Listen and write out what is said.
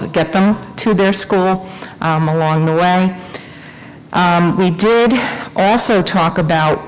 get them to their school along the way. We did also talk about